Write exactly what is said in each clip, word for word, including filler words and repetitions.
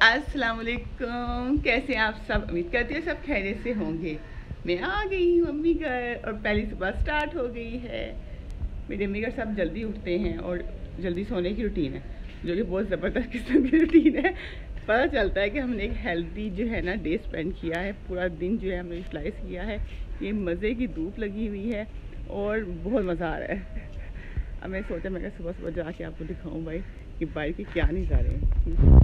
अस्सलाम वालेकुम। कैसे आप सब? उम्मीद करती हूँ सब खैरियत से होंगे। मैं आ गई हूँ अम्मी घर और पहली सुबह स्टार्ट हो गई है। मेरे अम्मी घर सब जल्दी उठते हैं और जल्दी सोने की रूटीन है, जो कि बहुत ज़बरदस्त किस्म की रूटीन है। पता चलता है कि हमने एक हेल्दी जो है ना डे स्पेंड किया है। पूरा दिन जो है हमने यूटिलाइज़ किया है। ये मज़े की धूप लगी हुई है और बहुत मज़ा आ रहा है। अब मैं सोचा मैं सुबह सुबह जाके आपको दिखाऊँ भाई कि बाइक के क्या नज़ारे हैं।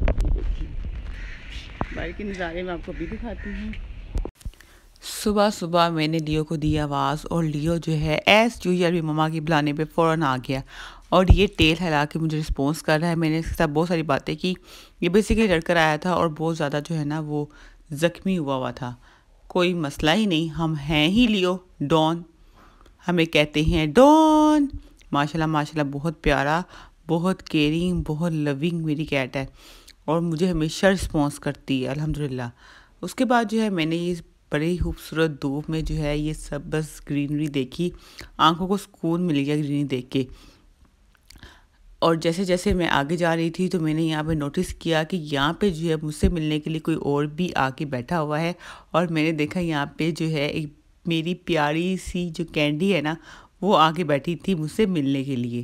बाइक के नज़ारे मैं आपको भी दिखाती हूँ। सुबह सुबह मैंने लियो को दी आवाज़ और लियो जो है एस यूजुअल भी मम्मा की बुलाने पे फ़ौरन आ गया और ये टेल हिला के मुझे रिस्पॉन्स कर रहा है। मैंने इसके साथ बहुत सारी बातें की। ये बेसिकली लड़कर आया था और बहुत ज़्यादा जो है ना वो ज़ख्मी हुआ हुआ था। कोई मसला ही नहीं, हम हैं ही लियो डॉन, हमें कहते हैं डॉन। माशाल्लाह माशाल्लाह बहुत प्यारा, बहुत केयरिंग, बहुत लविंग मेरी कैट है और मुझे हमेशा रिस्पॉन्स करती है अल्हम्दुलिल्लाह। उसके बाद जो है मैंने ये बड़े ही खूबसूरत धूप में जो है ये सब बस ग्रीनरी देखी, आंखों को सुकून मिल गया ग्रीनरी देख के। और जैसे जैसे मैं आगे जा रही थी तो मैंने यहाँ पे नोटिस किया कि यहाँ पे जो है मुझसे मिलने के लिए कोई और भी आके बैठा हुआ है और मैंने देखा यहाँ पे जो है एक मेरी प्यारी सी जो कैंडी है ना वो आके बैठी थी मुझसे मिलने के लिए।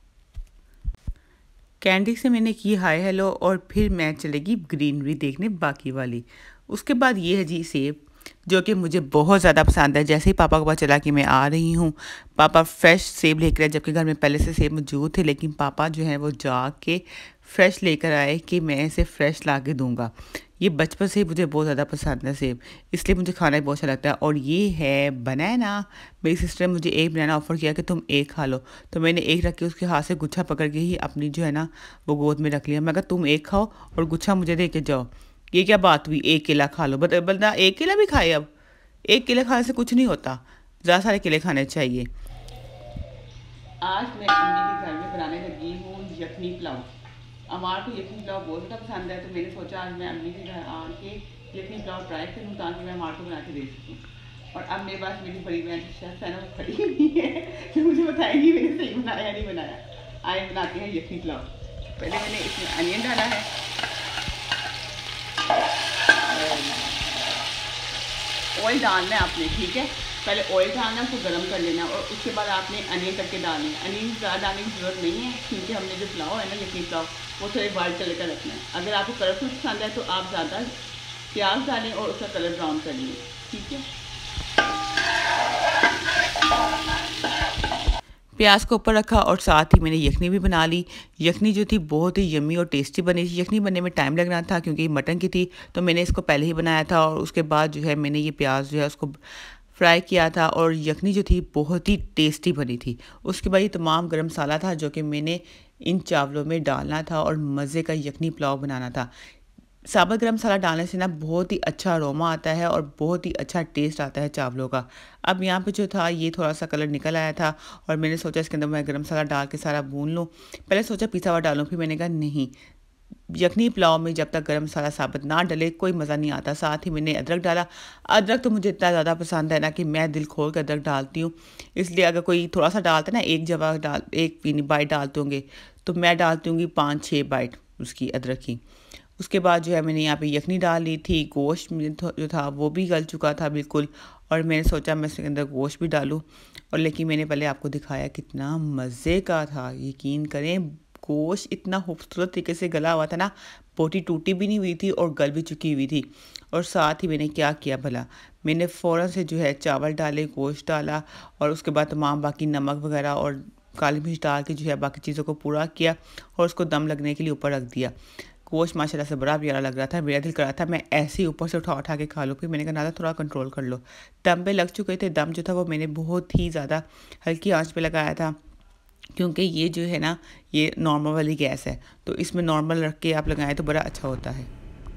कैंडी से मैंने की हाय हेलो और फिर मैं चलेगी ग्रीनरी देखने बाकी वाली। उसके बाद ये है जी सेब, जो कि मुझे बहुत ज़्यादा पसंद है। जैसे ही पापा को पता चला कि मैं आ रही हूँ, पापा फ्रेश सेब लेकर आए, जबकि घर में पहले से सेब मौजूद थे, लेकिन पापा जो है वो जा के फ्रेश लेकर आए कि मैं इसे फ्रेश ला के दूँगा। ये बचपन से ही मुझे बहुत ज़्यादा पसंद है सेब, इसलिए मुझे खाना भी बहुत अच्छा लगता है। और ये है बनाना। मेरी सिस्टर ने मुझे एक बनाना ऑफ़र किया कि तुम एक खा लो, तो मैंने एक रख के उसके हाथ से गुच्छा पकड़ के ही अपनी जो है ना वो गोद में रख लिया। मैं कहा तुम एक खाओ और गुच्छा मुझे दे के जाओ। ये क्या बात हुई, एक केला खा लो? बता बंदा एक केला भी खाए? अब एक केले खाने से कुछ नहीं होता, ज़्यादा सारे केले खाने चाहिए। आज मैं अम्मी के घर में बनाने लगी हूँ यखनी पुलाव। अमार को यखनी पुलाव बहुत ज़्यादा पसंद है, तो मैंने सोचा आज मैं अम्मी के घर आके यखनी पुलाव ट्राई करूँ ताकि मैं अमार को बना के दे सकूँ। और अब मेरे पास मेरी बड़ी बहन शेफ़ है ना वो खड़ी हुई है जो मुझे बताएगी मैंने सही बनाया या नहीं बनाया। आए बनाते हैं यखनी पुलाव। पहले मैंने इसमें अनियन डाला है, ऑयल डालना है आपने, ठीक है। पहले ऑयल डालना है, उसको गर्म कर लेना और उसके बाद आपने अनियन करके डालने हैं। अनियन ज़्यादा डालने की ज़रूरत नहीं है क्योंकि हमने जो पुलाव है ना यखनी पुलाव वो थोड़े वाइट कलर का रखना है। अगर आपको कलरफुल पसंद है तो आप ज़्यादा प्याज डालें और उसका कलर ब्राउन कर लें, ठीक है। प्याज को ऊपर रखा और साथ ही मैंने यखनी भी बना ली। यखनी जो थी बहुत ही यम्मी और टेस्टी बनी थी। यखनी बनने में टाइम लग रहा था क्योंकि मटन की थी, तो मैंने इसको पहले ही बनाया था और उसके बाद जो है मैंने ये प्याज जो है उसको फ्राई किया था और यखनी जो थी बहुत ही टेस्टी बनी थी। उसके बाद ये तमाम गरम मसाला था जो कि मैंने इन चावलों में डालना था और मज़े का यखनी पुलाव बनाना था। साबुत गरम मसाला डालने से ना बहुत ही अच्छा अरोमा आता है और बहुत ही अच्छा टेस्ट आता है चावलों का। अब यहाँ पे जो था ये थोड़ा सा कलर निकल आया था और मैंने सोचा इसके अंदर मैं गरम मसाला डाल के सारा भून लूँ। पहले सोचा पिसा हुआ डालूँ, फिर मैंने कहा नहीं, यखनी पुलाव में जब तक गरम मसाला साबुत ना डले कोई मज़ा नहीं आता। साथ ही मैंने अदरक डाला। अदरक तो मुझे इतना ज़्यादा पसंद है ना कि मैं दिल खोल कर अदरक डालती हूँ, इसलिए अगर कोई थोड़ा सा डालता है ना, एक जगह डाल एक पीनी बाइट डालते होंगे, तो मैं डालती हूँगी पाँच छः बाइट उसकी अदरक की। उसके बाद जो है मैंने यहाँ पे यखनी डाल ली थी। गोश्त जो था वो भी गल चुका था बिल्कुल और मैंने सोचा मैं इसके अंदर गोश्त भी डालूँ, और लेकिन मैंने पहले आपको दिखाया कितना मज़े का था। यकीन करें गोश्त इतना खूबसूरत तरीके से गला हुआ था ना, बोटी टूटी भी नहीं हुई थी और गल भी चुकी हुई थी। और साथ ही मैंने क्या किया भला, मैंने फ़ौरन से जो है चावल डाले, गोश्त डाला और उसके बाद तमाम बाकी नमक वगैरह और काली मिर्च डाल के जो है बाकी चीज़ों को पूरा किया और उसको दम लगने के लिए ऊपर रख दिया। गोश्त माशाल्लाह से बड़ा प्यारा लग रहा था। मेरा दिल कर रहा था मैं ऐसे ही ऊपर से उठा उठा के खा लूँ, फिर मैंने कहा ना थोड़ा कंट्रोल कर लो। दम पे लग चुके थे। दम जो था वो मैंने बहुत ही ज़्यादा हल्की आंच पे लगाया था क्योंकि ये जो है ना ये नॉर्मल वाली गैस है, तो इसमें नॉर्मल रख के आप लगाएं तो बड़ा अच्छा होता है।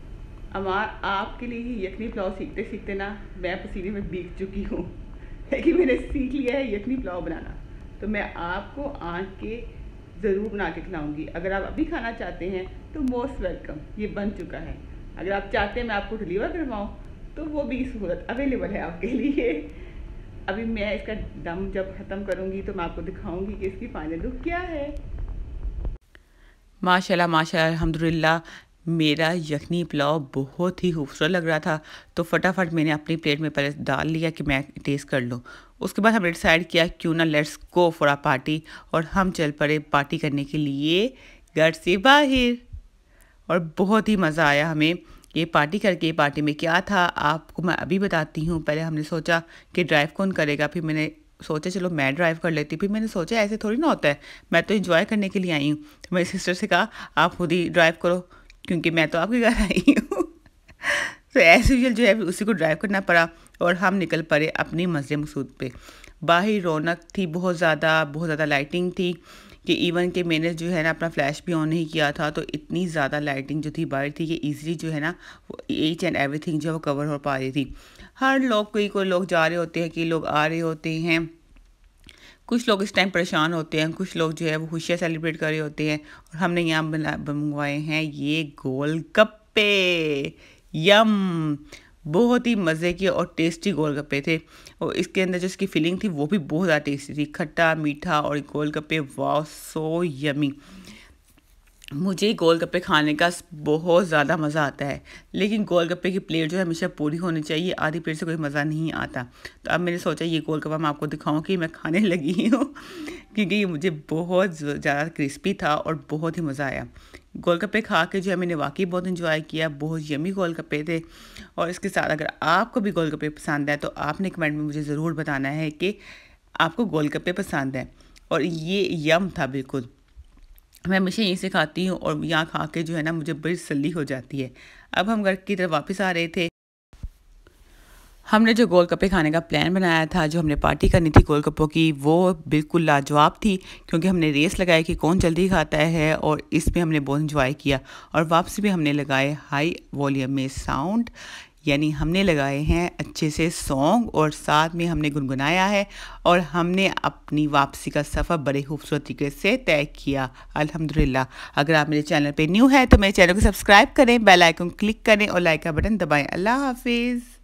अब आपके लिए ही यखनी पुलाव सीखते सीखते ना मैं पसीने में भीग चुकी हूँ, लेकिन मैंने सीख लिया है यखनी पुलाव बनाना, तो मैं आपको आँख के ज़रूर बना के खिलाऊँगी। अगर आप अभी खाना चाहते हैं तो मोस्ट वेलकम, ये बन चुका है। अगर आप चाहते हैं मैं आपको डिलीवर करवाऊँ तो वो भी सहूलत अवेलेबल है आपके लिए। अभी मैं इसका दम जब ख़त्म करूँगी तो मैं आपको दिखाऊँगी कि इसकी फाइनल लुक क्या है। माशाल्लाह माशाल्लाह अल्हम्दुलिल्लाह मेरा यखनी पुलाव बहुत ही खूबसूरत लग रहा था, तो फटाफट मैंने अपनी प्लेट में पहले डाल लिया कि मैं टेस्ट कर लूँ। उसके बाद हमने डिसाइड किया क्यों ना let's go for a party, और हम चल पड़े पार्टी करने के लिए घर से बाहर। और बहुत ही मज़ा आया हमें ये पार्टी करके। पार्टी में क्या था आपको मैं अभी बताती हूँ। पहले हमने सोचा कि ड्राइव कौन करेगा, फिर मैंने सोचा चलो मैं ड्राइव कर लेती। फिर मैंने सोचा ऐसे थोड़ी ना होता है, मैं तो एंजॉय करने के लिए आई हूँ। तो मेरी सिस्टर से कहा आप खुद ही ड्राइव करो क्योंकि मैं तो आपके घर आई हूँ। तो एज यूजल जो है उसी को ड्राइव करना पड़ा और हम निकल पड़े अपनी मज़े मकसूद पे। बाहर रौनक थी बहुत ज़्यादा, बहुत ज़्यादा लाइटिंग थी कि इवन कि मैंने जो है ना अपना फ्लैश भी ऑन नहीं किया था, तो इतनी ज़्यादा लाइटिंग जो थी बाहर थी कि इजीली जो है ना ईच एंड एवरीथिंग जो है वो कवर हो पा रही थी। हर लोग कोई कोई लोग जा रहे होते हैं, कई लोग आ रहे होते हैं, कुछ लोग इस टाइम परेशान होते हैं, कुछ लोग जो है वो खुशियाँ सेलिब्रेट कर रहे होते हैं। और हमने यहाँ बना मंगवाए हैं ये गोलगप्पे, यम, बहुत ही मज़े के और टेस्टी गोलगप्पे थे। और इसके अंदर जो इसकी फीलिंग थी वो भी बहुत ज़्यादा टेस्टी थी, खट्टा मीठा और गोलगप्पे, वाह सो यमी। मुझे गोलगप्पे खाने का बहुत ज़्यादा मज़ा आता है, लेकिन गोलगप्पे की प्लेट जो है हमेशा पूरी होनी चाहिए, आधी प्लेट से कोई मज़ा नहीं आता। तो अब मैंने सोचा ये गोलगप्पा मैं आपको दिखाऊं कि मैं खाने लगी हूँ क्योंकि ये मुझे बहुत ज़्यादा क्रिस्पी था और बहुत ही मज़ा आया। गोलगप्पे खा के जो है मैंने वाकई बहुत इन्जॉय किया, बहुत यमी गोलगप्पे थे। और इसके साथ अगर आपको भी गोलगप्पे पसंद है तो आपने कमेंट में मुझे ज़रूर बताना है कि आपको गोलगप्पे पसंद है। और ये यम था बिल्कुल, मैं हमेशा यहीं से खाती हूँ और यहाँ खा के जो है ना मुझे बड़ी तसल्ली हो जाती है। अब हम घर की तरफ वापस आ रहे थे। हमने जो गोलगप्पे खाने का प्लान बनाया था, जो हमने पार्टी करनी थी गोलगप्पों की, वो बिल्कुल लाजवाब थी क्योंकि हमने रेस लगाई कि कौन जल्दी खाता है और इसमें हमने बहुत इंजॉय किया। और वापसी में हमने लगाए हाई वॉल्यूम में साउंड, यानी हमने लगाए हैं अच्छे से सॉन्ग और साथ में हमने गुनगुनाया है और हमने अपनी वापसी का सफ़र बड़े खूबसूरत तरीके से तय किया अल्हम्दुलिल्लाह। अगर आप मेरे चैनल पे न्यू है तो मेरे चैनल को सब्सक्राइब करें, बेल आइकन क्लिक करें और लाइक का बटन दबाएं। अल्लाह हाफिज़।